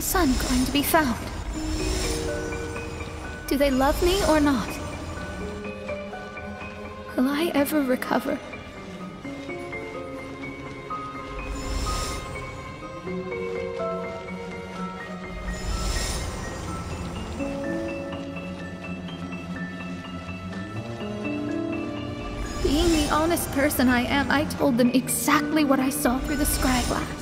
son going to be found? Do they love me or not? Will I ever recover? Being the honest person I am, I told them exactly what I saw through the scryglass.